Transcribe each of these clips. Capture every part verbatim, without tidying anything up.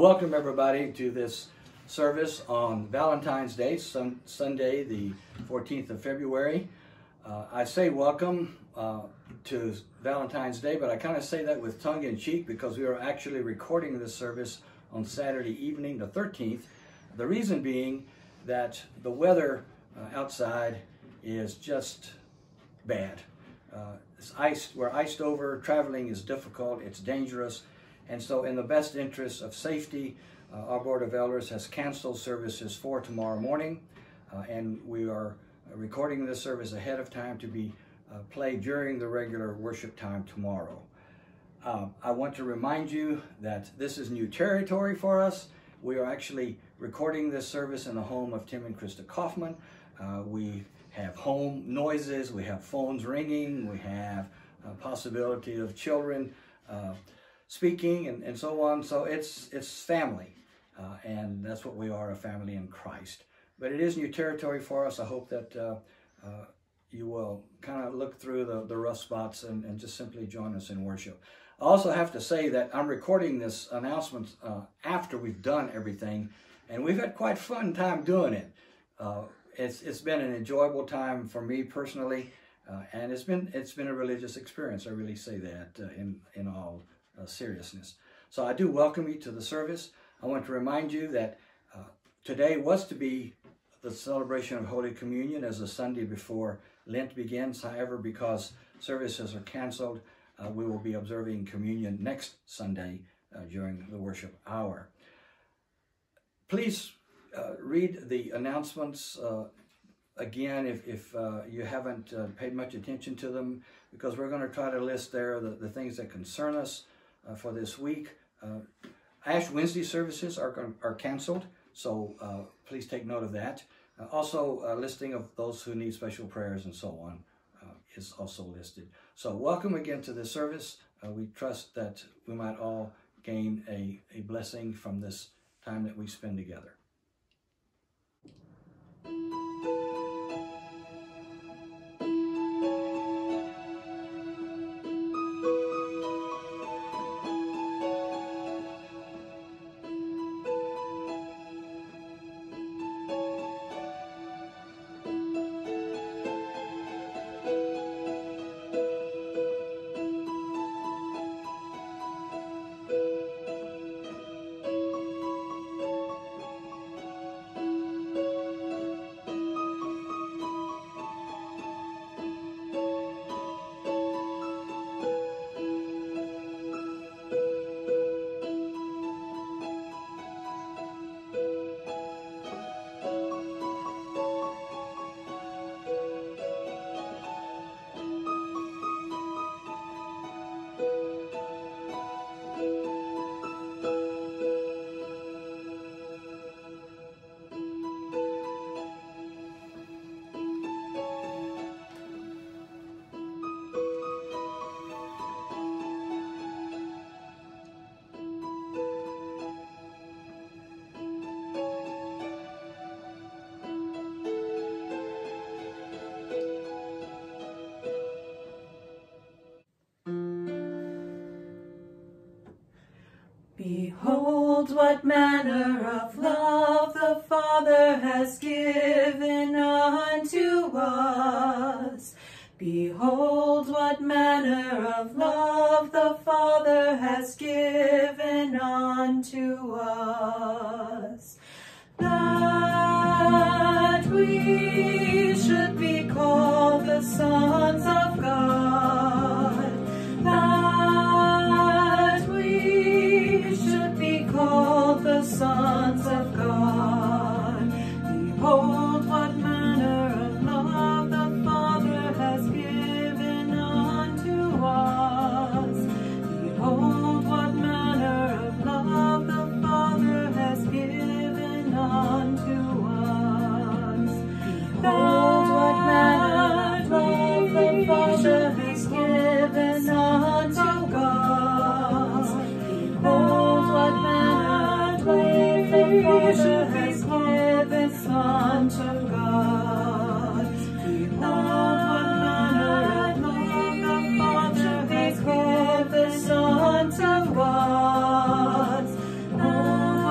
welcome everybody to this service on Valentine's Day, sun Sunday, the fourteenth of February. Uh, I say welcome uh, to Valentine's Day, but I kind of say that with tongue in cheek because we are actually recording this service on Saturday evening, the thirteenth. The reason being that the weather uh, outside is just bad. Uh, it's iced, we're iced over, traveling is difficult, it's dangerous, and so in the best interest of safety, uh, our Board of Elders has canceled services for tomorrow morning, uh, and we are recording this service ahead of time to be uh, played during the regular worship time tomorrow. Uh, I want to remind you that this is new territory for us. We are actually recording this service in the home of Tim and Krista Kaufman. Uh, we have home noises, we have phones ringing, we have a possibility of children uh, speaking and, and so on. So it's, it's family, uh, and that's what we are, a family in Christ. But it is new territory for us. I hope that uh, uh, you will kind of look through the, the rough spots and, and just simply join us in worship. I also have to say that I'm recording this announcement uh, after we've done everything, and we've had quite a fun time doing it. Uh, it's, it's been an enjoyable time for me personally, uh, and it's been, it's been a religious experience. I really say that uh, in, in all uh, seriousness. So I do welcome you to the service. I want to remind you that uh, today was to be the celebration of Holy Communion as the Sunday before Lent begins. However, because services are canceled, uh, we will be observing communion next Sunday uh, during the worship hour. Please uh, read the announcements uh, again if, if uh, you haven't uh, paid much attention to them, because we're going to try to list there the, the things that concern us uh, for this week. Uh, Ash Wednesday services are, are canceled. So uh, please take note of that. Uh, also, a listing of those who need special prayers and so on uh, is also listed. So welcome again to this service. Uh, we trust that we might all gain a, a blessing from this time that we spend together. Behold, what manner of love the Father has given unto us. Behold, what manner of love the Father has given unto us, that we should be called the sons of God, that we should be called the sons of God. Behold, what manner of love the Father has given unto us. Behold, what manner of love the Father has given unto us. Behold, what manner of love the Father has given unto us. Behold, what manner of love the Father has given unto God. Behold, what manner of love the Father has given unto us. Behold,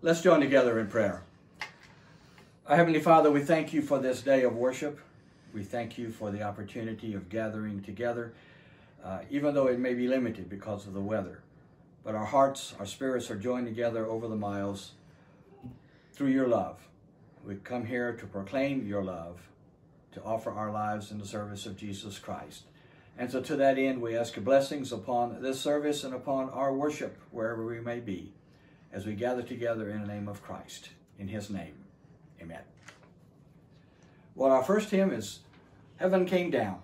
Let's join together in prayer. Our Heavenly Father, we thank you for this day of worship. We thank you for the opportunity of gathering together, uh, even though it may be limited because of the weather. But our hearts, our spirits are joined together over the miles through your love. We come here to proclaim your love, to offer our lives in the service of Jesus Christ. And so to that end, we ask your blessings upon this service and upon our worship, wherever we may be, as we gather together in the name of Christ. In his name, amen. Well, our first hymn is Heaven Came Down.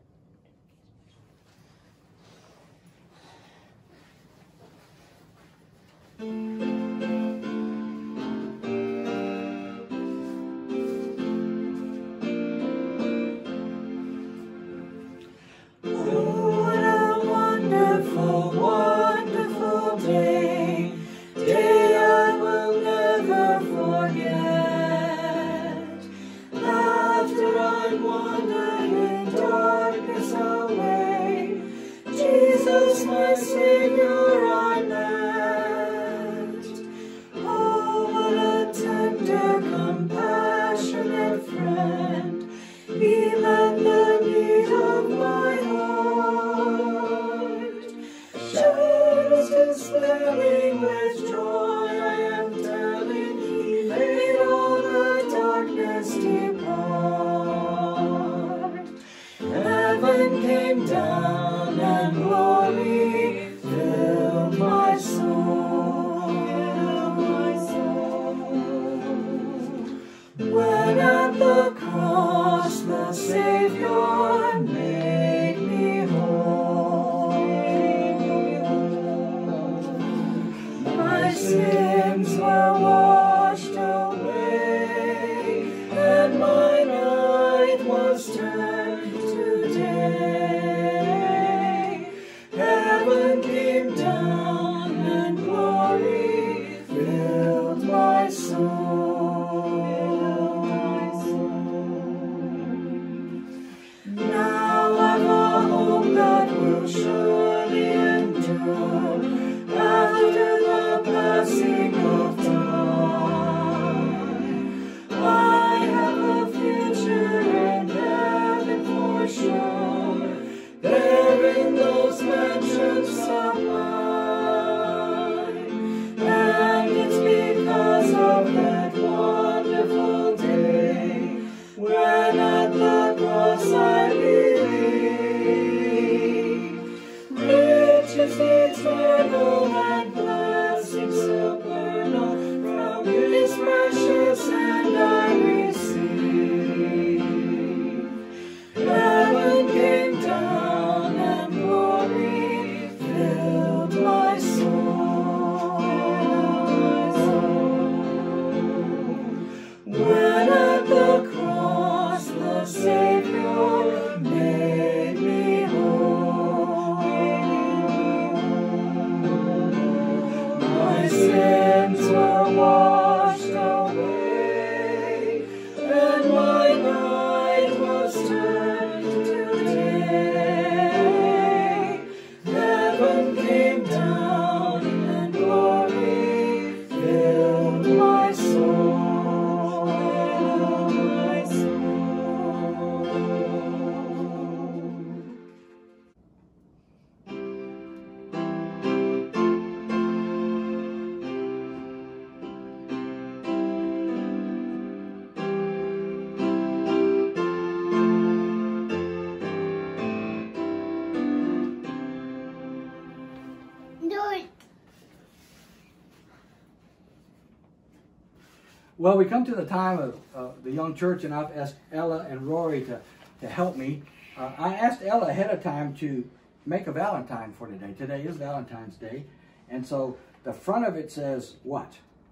Well, we come to the time of uh, the young church, and I've asked Ella and Rory to, to help me. Uh, I asked Ella ahead of time to make a Valentine for today. Today is Valentine's Day. And so the front of it says what?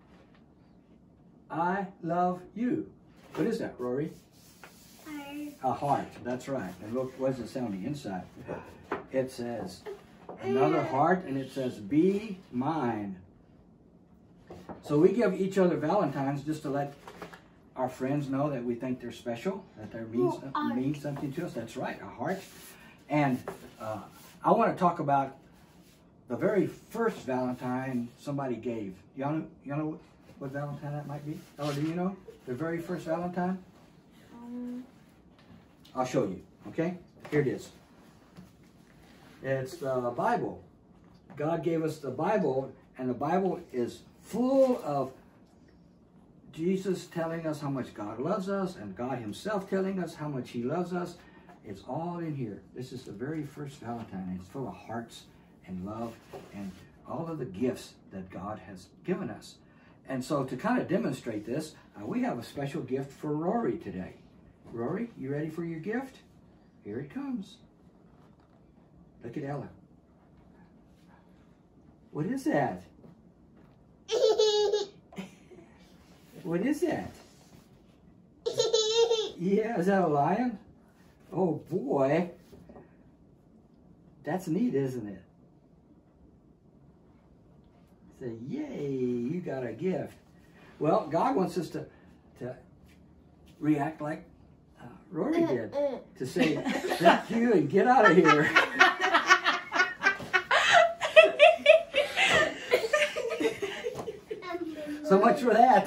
I love you. What is that, Rory? Heart. A heart. That's right. And look, what does it say on the inside? It says another heart, and it says, be mine. So we give each other Valentines just to let our friends know that we think they're special, that they mean, Well, something, mean something to us. That's right, a heart. And uh, I want to talk about the very first Valentine somebody gave. You know, you know what Valentine that might be? Oh, do you know? The very first Valentine? Um, I'll show you, okay? Here it is. It's the Bible. God gave us the Bible, and the Bible is full of Jesus telling us how much God loves us, and God himself telling us how much he loves us. It's all in here. This is the very first Valentine, and it's full of hearts and love and all of the gifts that God has given us. And so to kind of demonstrate this, uh, we have a special gift for Rory today. Rory, you ready for your gift? Here it comes. Look at Ella. What is that? What is that? Yeah, is that a lion? Oh boy. That's neat, isn't it? Say, yay, you got a gift. Well, God wants us to, to react like uh, Rory did. To say, thank you and get out of here. So much for that.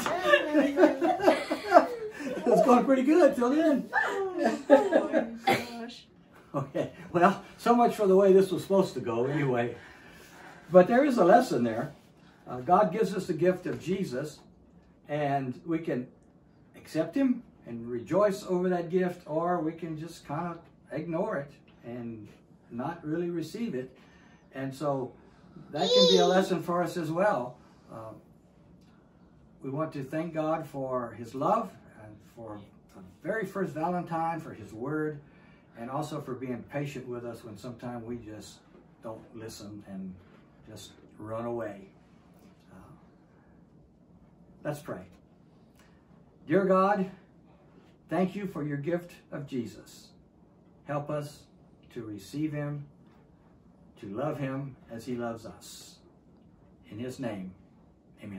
It was going pretty good till then. oh my gosh. Okay, well, so much for the way this was supposed to go anyway. But there is a lesson there. Uh, God gives us the gift of Jesus, and we can accept him and rejoice over that gift, or we can just kind of ignore it and not really receive it. And so that can be a lesson for us as well. Uh, we want to thank God for his love, and for the very first Valentine, for his word, and also for being patient with us when sometimes we just don't listen and just run away. Uh, let's pray. Dear God, thank you for your gift of Jesus. Help us to receive him, to love him as he loves us. In his name, amen.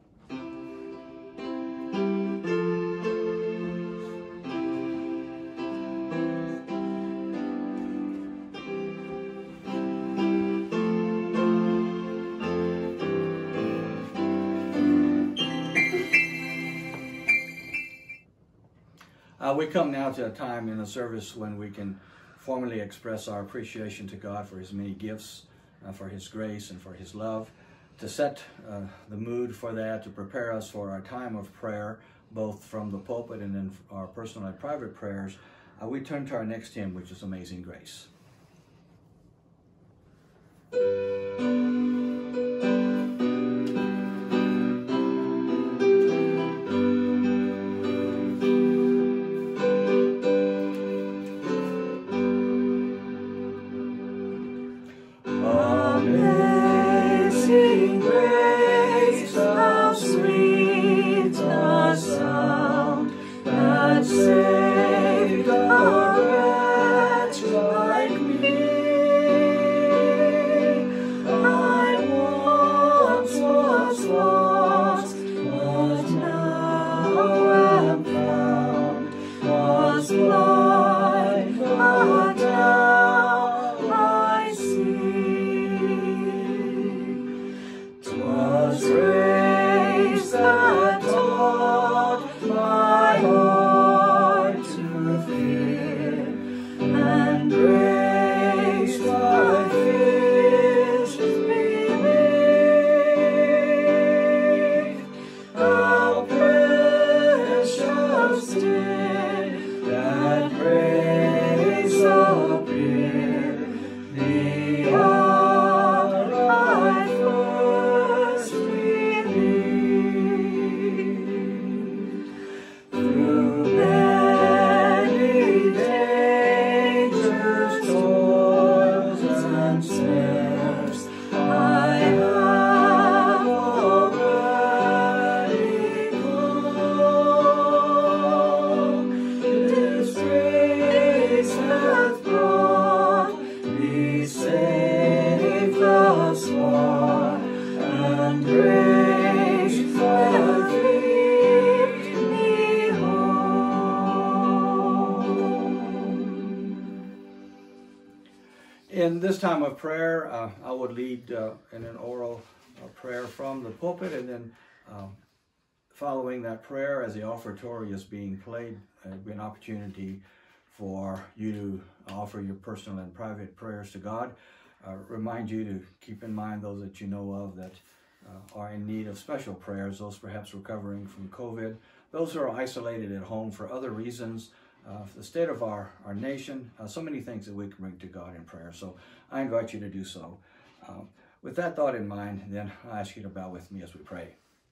Uh, we come now to a time in the service when we can formally express our appreciation to God for his many gifts, uh, for his grace and for his love. To set uh, the mood for that, to prepare us for our time of prayer, both from the pulpit and then our personal and private prayers, uh, we turn to our next hymn, which is Amazing Grace. Amazing grace, how sweet the sound that saved a wretch like me. I once was lost, but now am found, was blind, but now I see. 'Twas grace that taught my heart to fear, and grace my fears relieved. How precious did that grace appear the hour I first believed. Through many dangers, toils, and snares, I have already come. This grace hath brought me safe thus far, and grace hath lead me home. In this time of prayer, uh, I would lead uh, in an oral uh, prayer from the pulpit, and then uh, following that prayer, as the offertory is being played, uh, it'll be an opportunity for you to offer your personal and private prayers to God. Uh, remind you to keep in mind those that you know of that uh, are in need of special prayers, those perhaps recovering from COVID, those who are isolated at home for other reasons, uh, for the state of our, our nation, uh, so many things that we can bring to God in prayer. So I invite you to do so. Um, with that thought in mind, then I ask you to bow with me as we pray.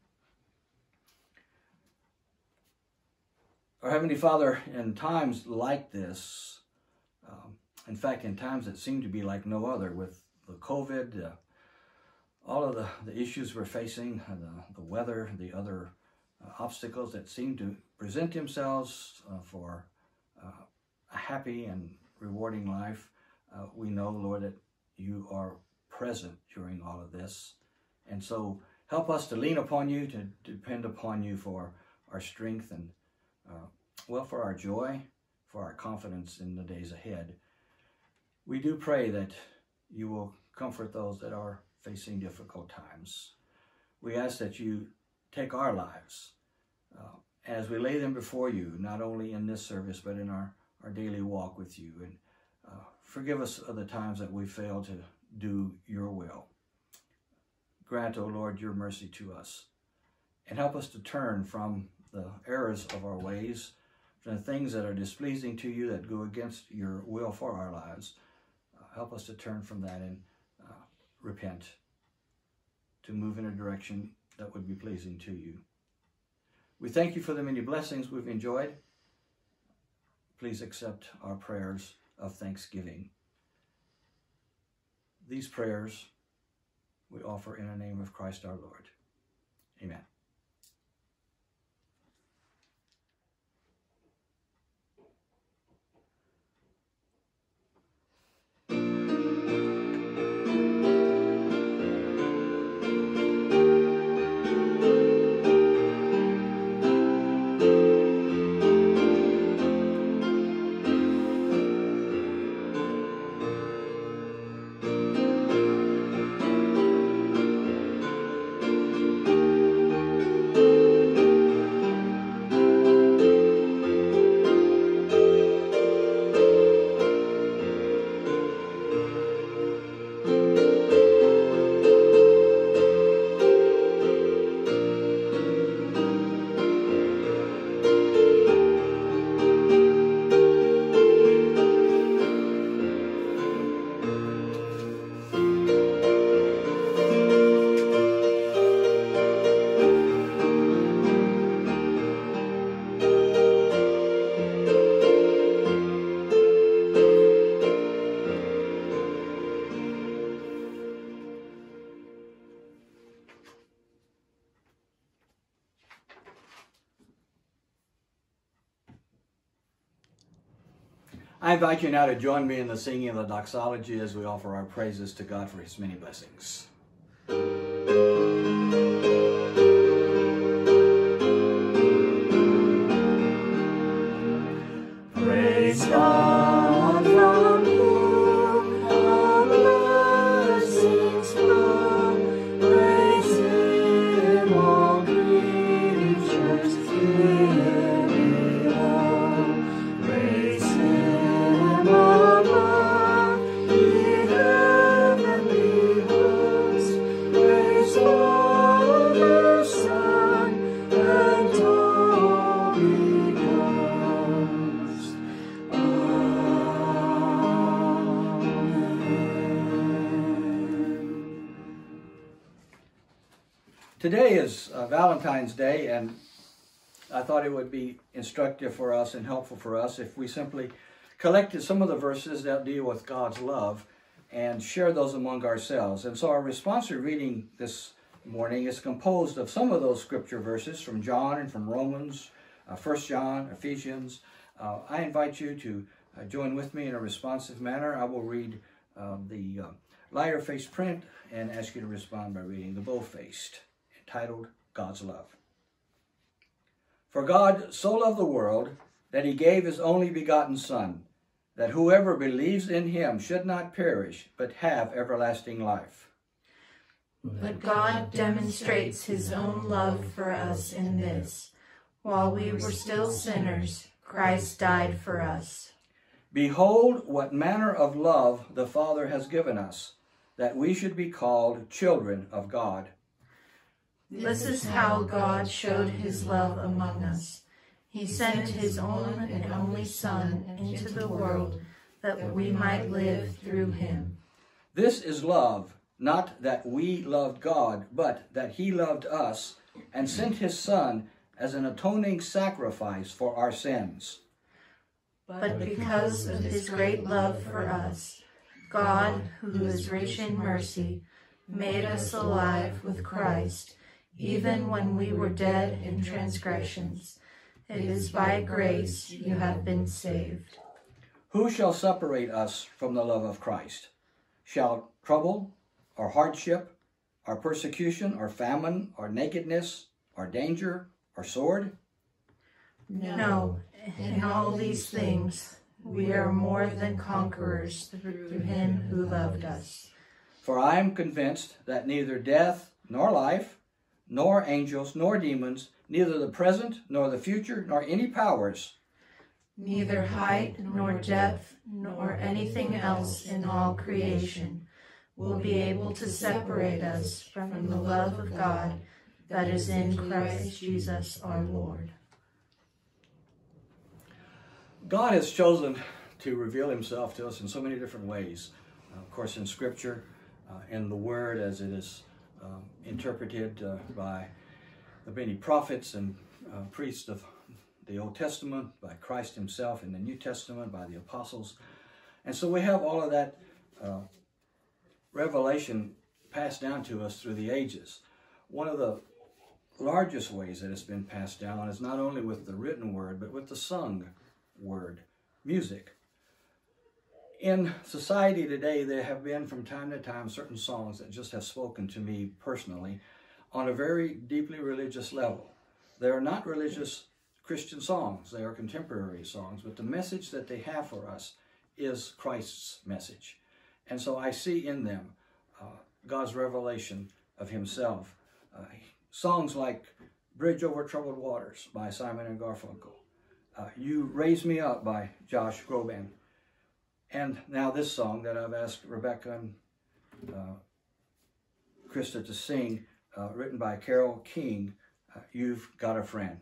Our Heavenly Father, in times like this, um, in fact, in times that seem to be like no other, with the COVID, uh, all of the, the issues we're facing, uh, the, the weather, the other uh, obstacles that seem to present themselves uh, for uh, a happy and rewarding life, uh, we know, Lord, that you are present during all of this. And so help us to lean upon you, to depend upon you for our strength and Uh, well, for our joy, for our confidence in the days ahead. We do pray that you will comfort those that are facing difficult times. We ask that you take our lives uh, as we lay them before you, not only in this service, but in our, our daily walk with you. And uh, forgive us of the times that we fail to do your will. Grant, O Lord, your mercy to us, and help us to turn from the errors of our ways, from the things that are displeasing to you, that go against your will for our lives. Uh, help us to turn from that and uh, repent, to move in a direction that would be pleasing to you. We thank you for the many blessings we've enjoyed. Please accept our prayers of thanksgiving. These prayers we offer in the name of Christ our Lord. Amen. I invite you now to join me in the singing of the doxology as we offer our praises to God for his many blessings. Praise God from whom all blessings flow. Praise him, all creatures here below. Praise him above, ye heavenly hosts. Praise Father, Son, and Holy Ghost. Today is uh, Valentine's Day, and I thought it would be instructive for us and helpful for us if we simply collected some of the verses that deal with God's love and share those among ourselves. And so our responsory reading this morning is composed of some of those scripture verses from John and from Romans, uh, First John, Ephesians. Uh, I invite you to uh, join with me in a responsive manner. I will read uh, the uh, lighter-faced print and ask you to respond by reading the bold-faced, entitled God's Love. For God so loved the world that he gave his only begotten Son, that whoever believes in him should not perish, but have everlasting life. But God demonstrates his own love for us in this: while we were still sinners, Christ died for us. Behold, what manner of love the Father has given us, that we should be called children of God. This is how God showed his love among us. He sent his own and only Son into the world, that we might live through him. This is love, not that we loved God, but that he loved us and sent his Son as an atoning sacrifice for our sins. But because of his great love for us, God, who is rich in mercy, made us alive with Christ, even when we were dead in transgressions. It is by grace you have been saved. Who shall separate us from the love of Christ? Shall trouble, or hardship, or persecution, or famine, or nakedness, or danger, or sword? No, in all these things we are more than conquerors through him who loved us. For I am convinced that neither death, nor life, nor angels, nor demons, neither the present, nor the future, nor any powers, neither height, nor depth, nor anything else in all creation will be able to separate us from the love of God that is in Christ Jesus our Lord. God has chosen to reveal himself to us in so many different ways. Uh, of course, in Scripture, uh, in the Word as it is uh, interpreted uh, by the many prophets and uh, priests of the Old Testament, by Christ himself in the New Testament, by the apostles. And so we have all of that uh, revelation passed down to us through the ages. One of the largest ways that it's been passed down is not only with the written word, but with the sung word, music. In society today, there have been from time to time certain songs that just have spoken to me personally on a very deeply religious level. They are not religious Christian songs, they are contemporary songs, but the message that they have for us is Christ's message. And so I see in them uh, God's revelation of himself. Uh, songs like Bridge Over Troubled Waters by Simon and Garfunkel, uh, You Raise Me Up by Josh Groban, and now this song that I've asked Rebecca and uh, Krista to sing, uh, written by Carole King, uh, You've Got a Friend.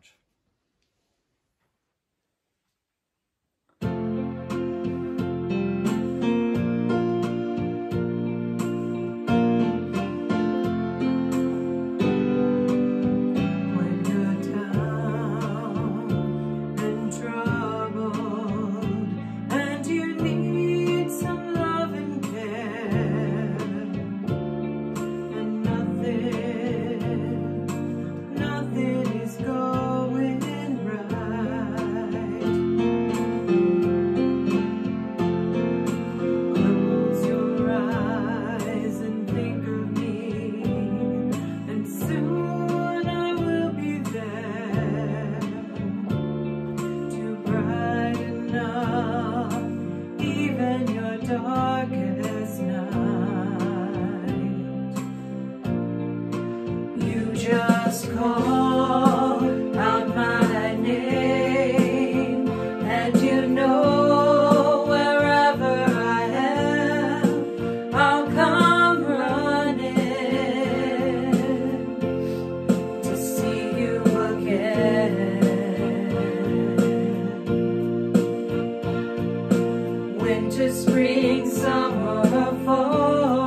Just call out my name, and you know wherever I am, I'll come running to see you again. Winter, spring, summer, fall,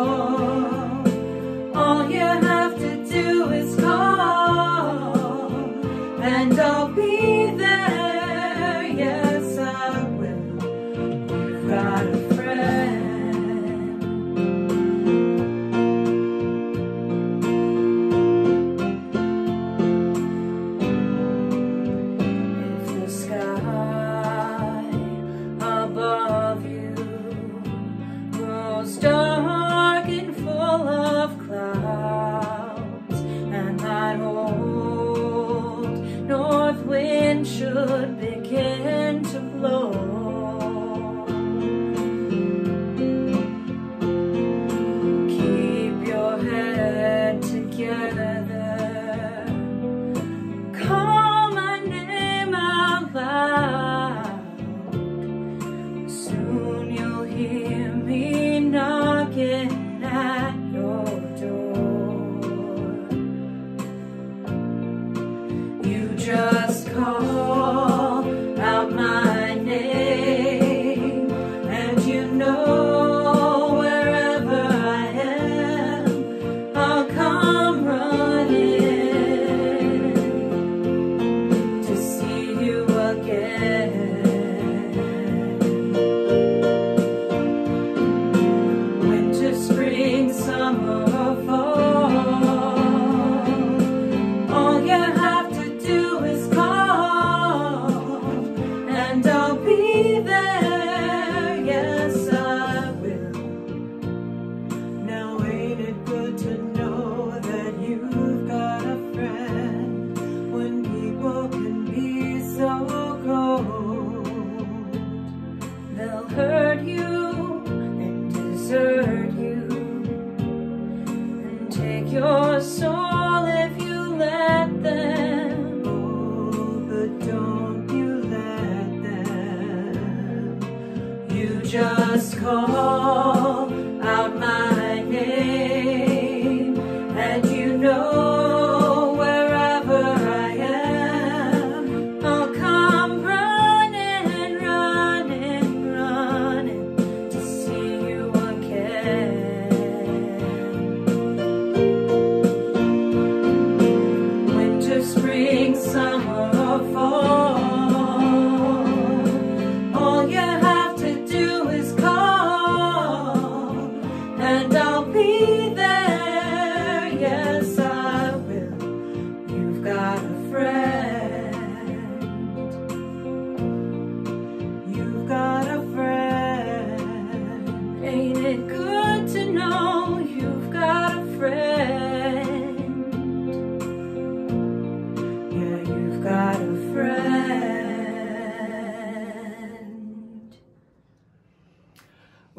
all you have to do is call, and I'll be there. Yes, I will. You've got a friend. If the sky above you grows dark and full of clouds, and that old north wind should begin to blow, keep your head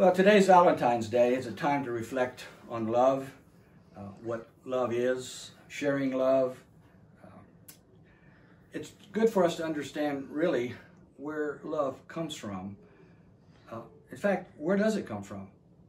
Well, today's Valentine's Day. It's a time to reflect on love, uh, what love is, sharing love. Uh, it's good for us to understand really where love comes from. Uh, in fact, where does it come from?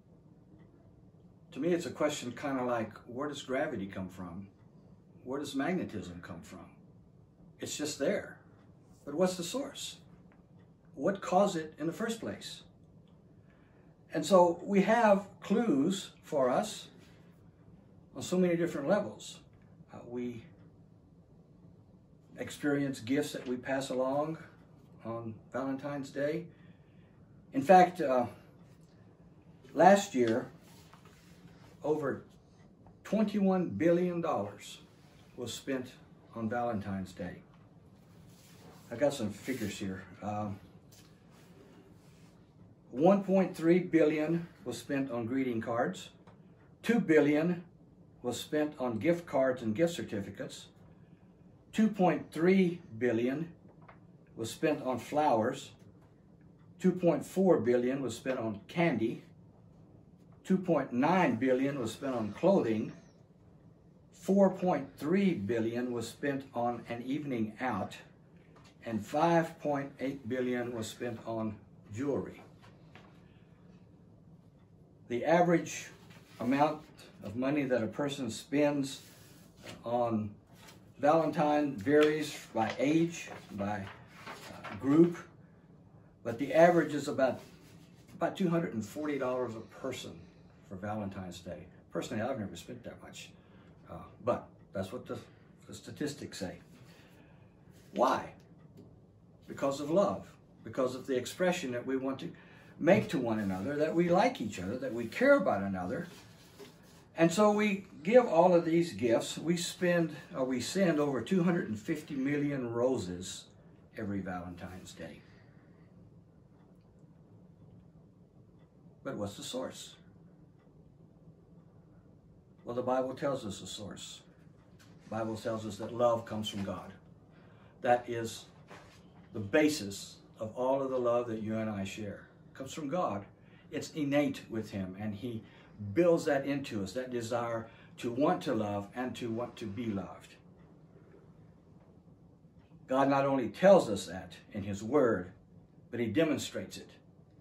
To me, it's a question kind of like, where does gravity come from? Where does magnetism come from? It's just there. But what's the source? What caused it in the first place? And so we have clues for us on so many different levels. Uh, we experience gifts that we pass along on Valentine's Day. In fact, uh, last year, over twenty-one billion dollars was spent on Valentine's Day. I got some figures here. Um, one point three billion dollars was spent on greeting cards. two billion dollars was spent on gift cards and gift certificates. two point three billion dollars was spent on flowers. two point four billion dollars was spent on candy. two point nine billion dollars was spent on clothing. four point three billion dollars was spent on an evening out. And five point eight billion dollars was spent on jewelry. The average amount of money that a person spends on Valentine varies by age, by uh, group, but the average is about, about two hundred forty dollars a person for Valentine's Day. Personally, I've never spent that much, uh, but that's what the, the statistics say. Why? Because of love, because of the expression that we want to make to one another, that we like each other, that we care about another. And so we give all of these gifts. We spend, or we send over two hundred fifty million roses every Valentine's Day. But what's the source? Well, the Bible tells us the source. The Bible tells us that love comes from God. That is the basis of all of the love that you and I share. It comes from God. It's innate with Him, and He builds that into us, that desire to want to love and to want to be loved. God not only tells us that in His Word, but He demonstrates it.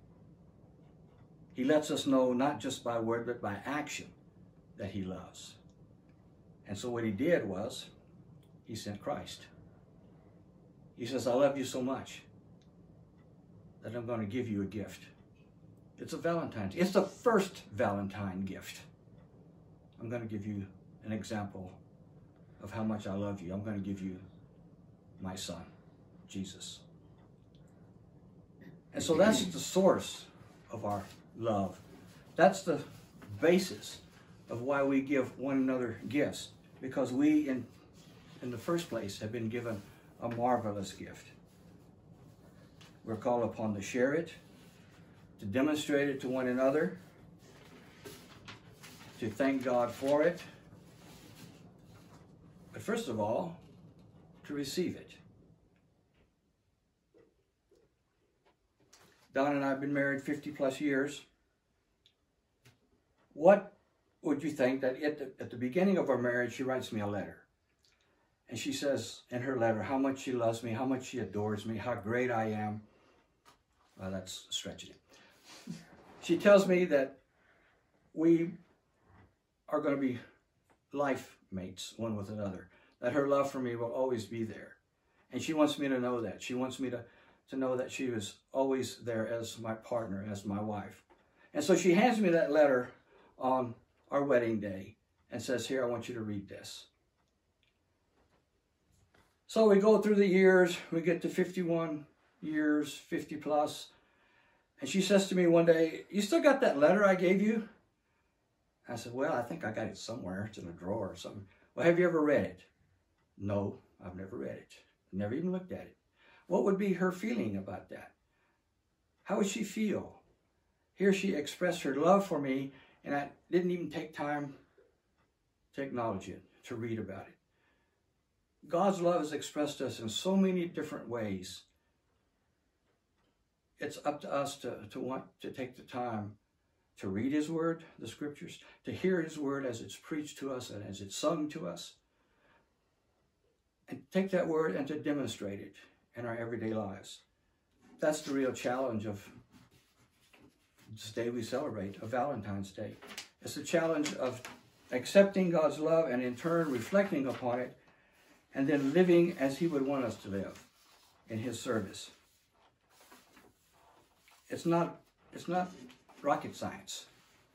He lets us know not just by word, but by action that He loves. And so what He did was, He sent Christ. He says, I love you so much that I'm going to give you a gift. It's a Valentine's. It's the first Valentine gift. I'm going to give you an example of how much I love you. I'm going to give you my Son, Jesus. And so that's the source of our love. That's the basis of why we give one another gifts. Because we, in, in the first place, have been given a marvelous gift. We're called upon to share it, to demonstrate it to one another, to thank God for it, but first of all, to receive it. Don and I have been married fifty plus years. What would you think that at the, at the beginning of our marriage, she writes me a letter. And she says in her letter how much she loves me, how much she adores me, how great I am. Well, that's stretching it. She tells me that we are going to be life mates, one with another. That her love for me will always be there. And she wants me to know that. She wants me to, to know that she was always there as my partner, as my wife. And so she hands me that letter on our wedding day and says, here, I want you to read this. So we go through the years, we get to fifty-one years, fifty plus, and she says to me one day, you still got that letter I gave you? I said, well, I think I got it somewhere. It's in a drawer or something. Well, have you ever read it? No, I've never read it. Never even looked at it. What would be her feeling about that? How would she feel? Here she expressed her love for me, and I didn't even take time to acknowledge it, to read about it. God's love is expressed to us in so many different ways. It's up to us to, to want to take the time to read his word, the scriptures, to hear his word as it's preached to us and as it's sung to us, and take that word and to demonstrate it in our everyday lives. That's the real challenge of this day we celebrate, of Valentine's Day. It's the challenge of accepting God's love and in turn reflecting upon it and then living as he would want us to live in his service. It's not, it's not rocket science.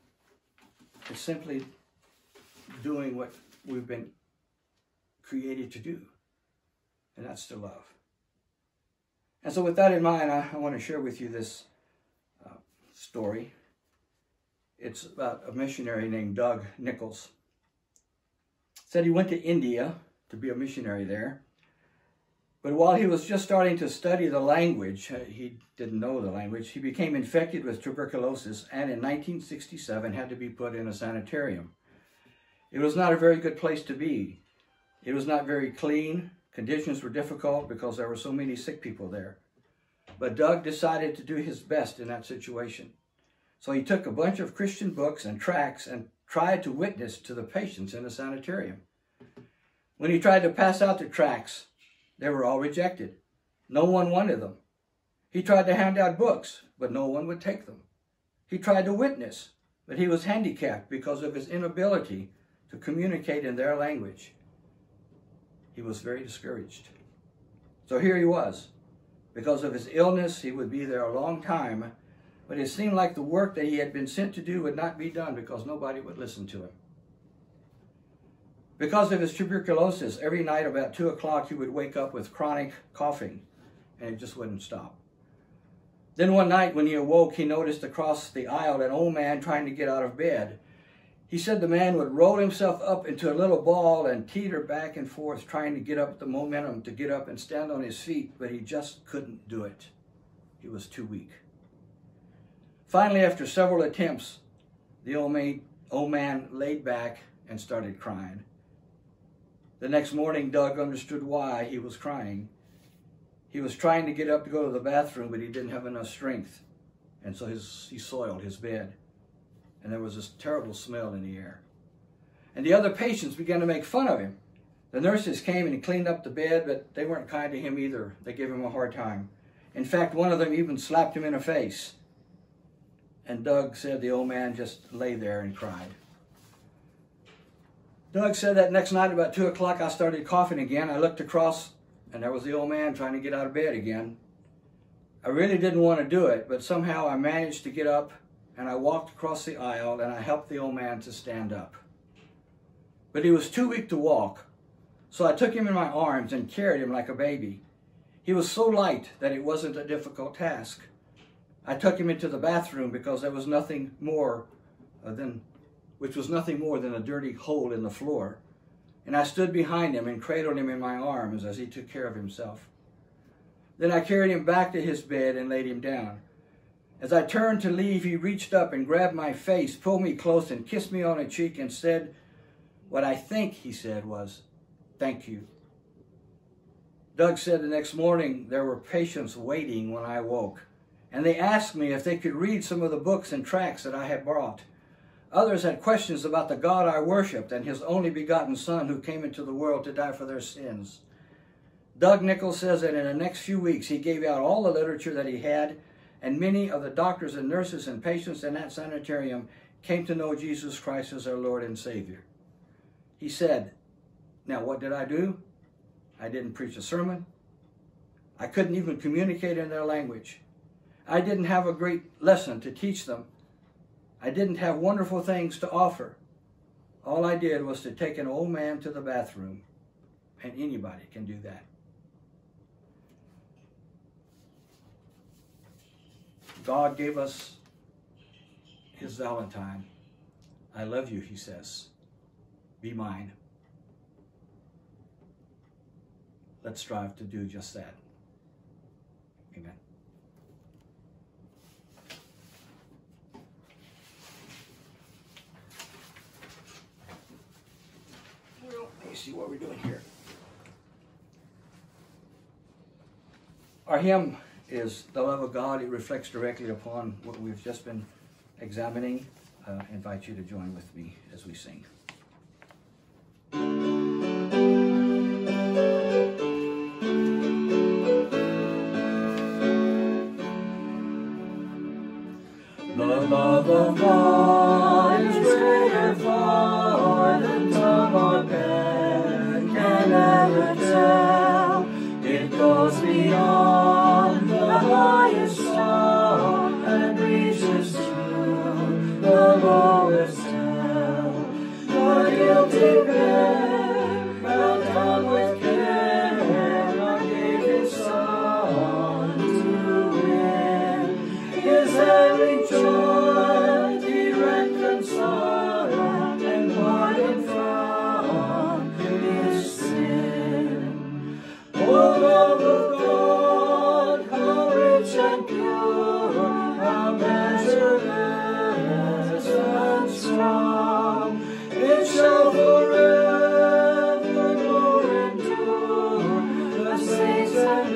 It's simply doing what we've been created to do, and that's to love. And so with that in mind, I, I want to share with you this uh, story. It's about a missionary named Doug Nichols. Said he went to India to be a missionary there. But while he was just starting to study the language, uh, he didn't know the language, he became infected with tuberculosis and in nineteen sixty-seven had to be put in a sanitarium. It was not a very good place to be. It was not very clean. Conditions were difficult because there were so many sick people there. But Doug decided to do his best in that situation. So he took a bunch of Christian books and tracts and tried to witness to the patients in the sanitarium. When he tried to pass out the tracts, they were all rejected. No one wanted them. He tried to hand out books, but no one would take them. He tried to witness, but he was handicapped because of his inability to communicate in their language. He was very discouraged. So here he was. Because of his illness, he would be there a long time, but it seemed like the work that he had been sent to do would not be done because nobody would listen to him. Because of his tuberculosis, every night about two o'clock he would wake up with chronic coughing, and it just wouldn't stop. Then one night when he awoke, he noticed across the aisle an old man trying to get out of bed. He said the man would roll himself up into a little ball and teeter back and forth, trying to get up the momentum to get up and stand on his feet, but he just couldn't do it. He was too weak. Finally, after several attempts, the old man, old man laid back and started crying. The next morning, Doug understood why he was crying. He was trying to get up to go to the bathroom, but he didn't have enough strength, and so his, he soiled his bed. And there was this terrible smell in the air. And the other patients began to make fun of him. The nurses came and cleaned up the bed, but they weren't kind to him either. They gave him a hard time. In fact, one of them even slapped him in the face. And Doug said the old man just lay there and cried. Doug said that next night about two o'clock I started coughing again. I looked across and there was the old man trying to get out of bed again. I really didn't want to do it, but somehow I managed to get up and I walked across the aisle and I helped the old man to stand up. But he was too weak to walk, so I took him in my arms and carried him like a baby. He was so light that it wasn't a difficult task. I took him into the bathroom because there was nothing more than, which was nothing more than a dirty hole in the floor. And I stood behind him and cradled him in my arms as he took care of himself. Then I carried him back to his bed and laid him down. As I turned to leave, he reached up and grabbed my face, pulled me close and kissed me on the cheek and said, what I think he said was, "Thank you." Doug said the next morning there were patients waiting when I woke, and they asked me if they could read some of the books and tracts that I had brought. Others had questions about the God I worshiped and his only begotten Son who came into the world to die for their sins. Doug Nichols says that in the next few weeks he gave out all the literature that he had, and many of the doctors and nurses and patients in that sanitarium came to know Jesus Christ as their Lord and Savior. He said, now what did I do? I didn't preach a sermon. I couldn't even communicate in their language. I didn't have a great lesson to teach them. I didn't have wonderful things to offer. All I did was to take an old man to the bathroom, and anybody can do that. God gave us his Valentine. I love you, he says. Be mine. Let's strive to do just that. Amen. Well, let me see what we're doing here. Our hymn is The Love of God. It reflects directly upon what we've just been examining, uh, I invite you to join with me as we sing. The love of God is greater far than tongue or pen can ever tell. It goes beyond the highest star and reaches to the lowest hell. The guilty pair, bound down with care, God gave His Son to win His every joy, He reconciled and pardoned from His sin. O love of God, how rich and pure, how measureless and strong, it shall forevermore endure the saints and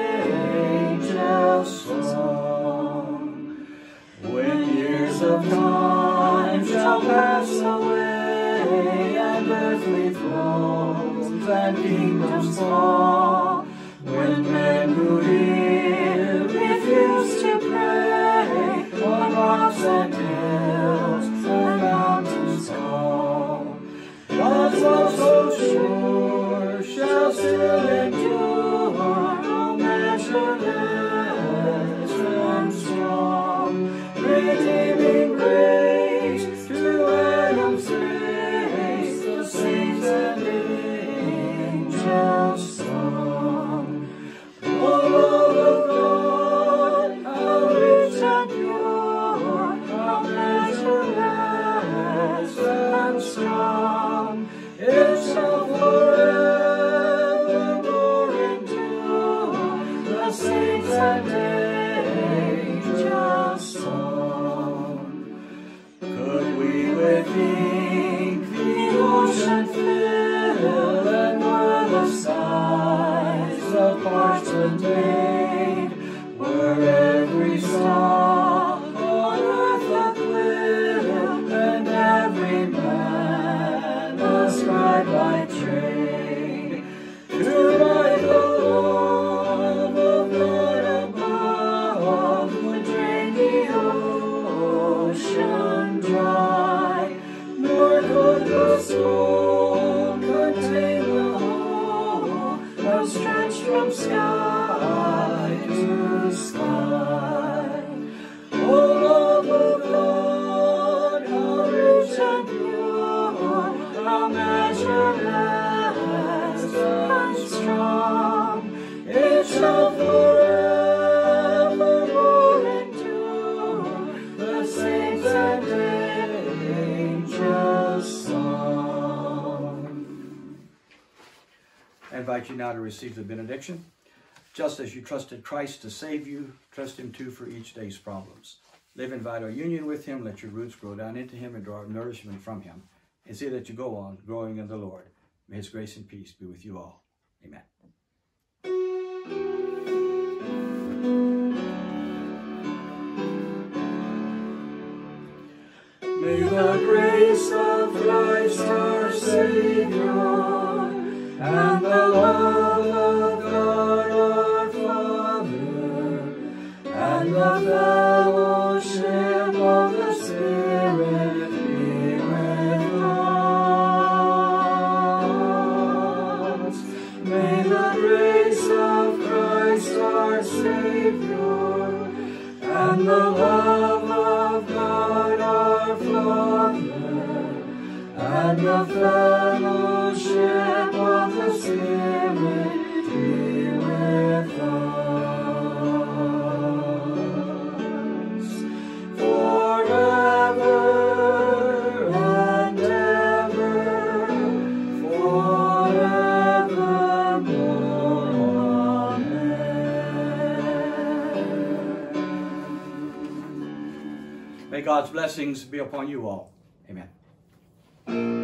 angels' song. When years of time shall pass away, and earthly thrones and kingdoms fall, when men who live refuse to pray on rocks and hills and mountains tall, God's love so sure shall still endure, no measureless and strong, redeeming grace to Adam's race, the saints and angels' song. O love of God, how rich and pure, how measureless and strong, it shall forevermore endure the saints and angels' song. Could we with ink the ocean fill, and were the size of parchment made, were every star on earth a quill, and every man a scribe by trade, to write the love of God above would drain the ocean dry, nor could the stone contain the whole, outstretched from sky to sky. O love of God, how rich and pure, how measureless and strong, it shall forevermore endure the saints and angels' song. I invite you now to receive the benediction. Just as you trusted Christ to save you, trust Him too for each day's problems. Live in vital union with Him, let your roots grow down into Him and draw nourishment from Him, and see that you go on growing in the Lord. May His grace and peace be with you all. Amen. May the grace of Christ our Savior and the love of God our Father and the fellowship of the Spirit be with us. May the grace of Christ our Savior and the love of God our Father and the fellowship of the Spirit be with us forever and ever, forevermore. Amen. May God's blessings be upon you all. Amen.